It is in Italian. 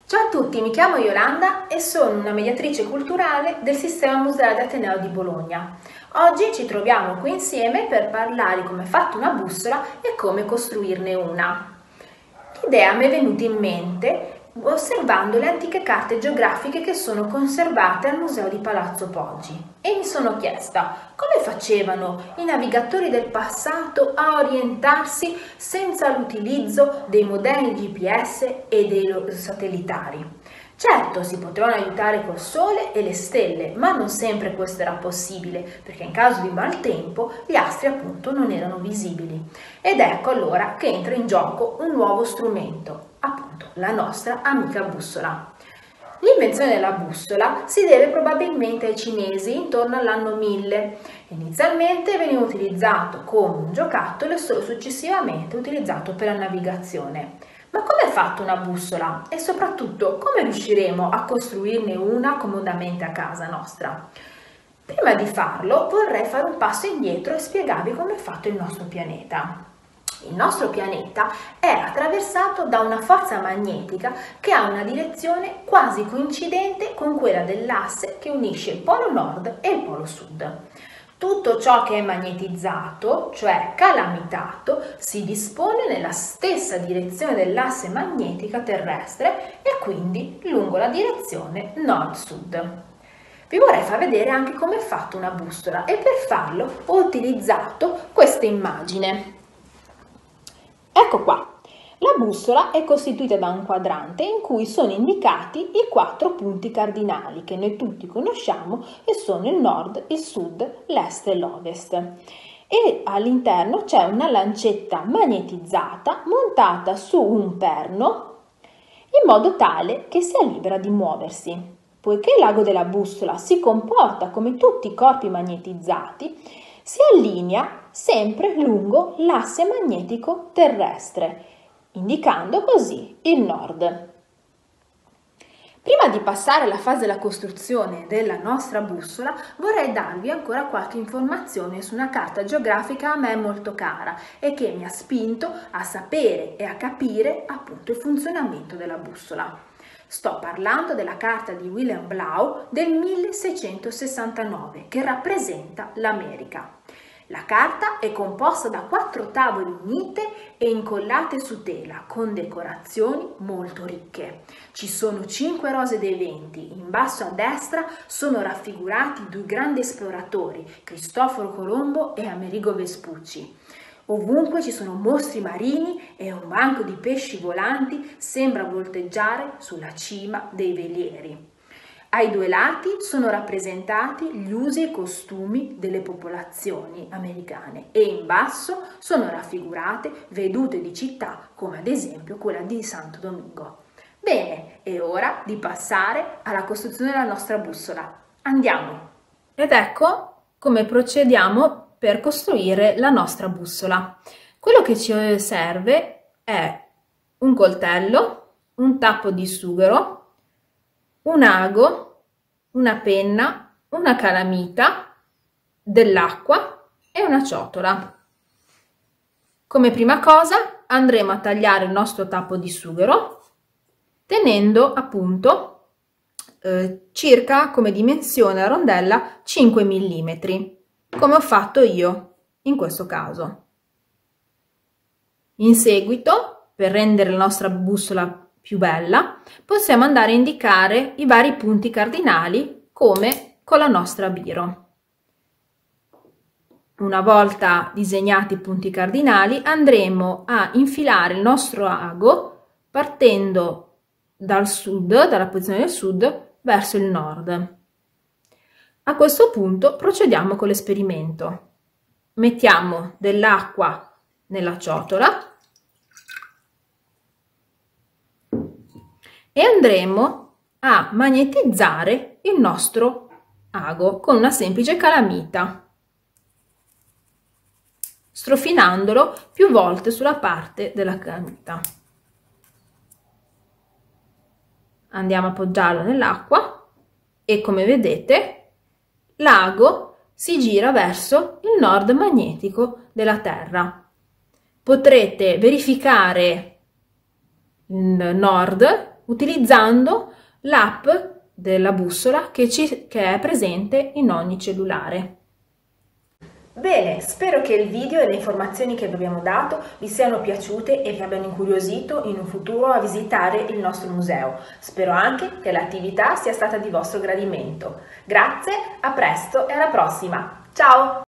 Ciao a tutti, mi chiamo Yolanda e sono una mediatrice culturale del Sistema Museale Ateneo di Bologna. Oggi ci troviamo qui insieme per parlare di come è fatta una bussola e come costruirne una. L'idea mi è venuta in mente osservando le antiche carte geografiche che sono conservate al Museo di Palazzo Poggi e mi sono chiesta come facevano i navigatori del passato a orientarsi senza l'utilizzo dei moderni GPS e dei satellitari. Certo, si potevano aiutare col sole e le stelle, ma non sempre questo era possibile, perché in caso di maltempo gli astri appunto non erano visibili. Ed ecco allora che entra in gioco un nuovo strumento, appunto la nostra amica bussola. L'invenzione della bussola si deve probabilmente ai cinesi intorno all'anno 1000. Inizialmente veniva utilizzato come un giocattolo e solo successivamente utilizzato per la navigazione. Ma come è fatta una bussola? E soprattutto come riusciremo a costruirne una comodamente a casa nostra? Prima di farlo vorrei fare un passo indietro e spiegarvi come è fatto il nostro pianeta. Il nostro pianeta è attraversato da una forza magnetica che ha una direzione quasi coincidente con quella dell'asse che unisce il polo nord e il polo sud. Tutto ciò che è magnetizzato, cioè calamitato, si dispone nella stessa direzione dell'asse magnetica terrestre e quindi lungo la direzione nord-sud. Vi vorrei far vedere anche come è fatta una bussola e per farlo ho utilizzato questa immagine. Ecco qua. La bussola è costituita da un quadrante in cui sono indicati i 4 punti cardinali che noi tutti conosciamo e sono il nord, il sud, l'est e l'ovest. E all'interno c'è una lancetta magnetizzata montata su un perno in modo tale che sia libera di muoversi. Poiché l'ago della bussola si comporta come tutti i corpi magnetizzati, si allinea sempre lungo l'asse magnetico terrestre, indicando così il nord. Prima di passare alla fase della costruzione della nostra bussola, vorrei darvi ancora qualche informazione su una carta geografica a me molto cara e che mi ha spinto a sapere e a capire appunto il funzionamento della bussola. Sto parlando della carta di William Blaeu del 1669 che rappresenta l'America. La carta è composta da 4 tavole unite e incollate su tela con decorazioni molto ricche. Ci sono 5 rose dei venti, in basso a destra sono raffigurati 2 grandi esploratori, Cristoforo Colombo e Amerigo Vespucci. Ovunque ci sono mostri marini e un banco di pesci volanti sembra volteggiare sulla cima dei velieri. Ai 2 lati sono rappresentati gli usi e costumi delle popolazioni americane e in basso sono raffigurate vedute di città come ad esempio quella di Santo Domingo. Bene, è ora di passare alla costruzione della nostra bussola. Andiamo! Ed ecco come procediamo per costruire la nostra bussola. Quello che ci serve è un coltello, un tappo di sughero, un ago, una penna, una calamita, dell'acqua e una ciotola. Come prima cosa andremo a tagliare il nostro tappo di sughero tenendo appunto circa come dimensione la rondella 5 mm, come ho fatto io in questo caso. In seguito, per rendere la nostra bussola più bella, possiamo andare a indicare i vari punti cardinali come con la nostra biro. Una volta disegnati i punti cardinali andremo a infilare il nostro ago partendo dal sud, dalla posizione del sud verso il nord. A questo punto procediamo con l'esperimento. Mettiamo dell'acqua nella ciotola e andremo a magnetizzare il nostro ago con una semplice calamita, strofinandolo più volte sulla parte della calamita. Andiamo a appoggiarlo nell'acqua e come vedete l'ago si gira verso il nord magnetico della Terra. Potrete verificare il nord utilizzando l'app della bussola che è presente in ogni cellulare. Bene, spero che il video e le informazioni che vi abbiamo dato vi siano piaciute e vi abbiano incuriosito in un futuro a visitare il nostro museo. Spero anche che l'attività sia stata di vostro gradimento. Grazie, a presto e alla prossima! Ciao!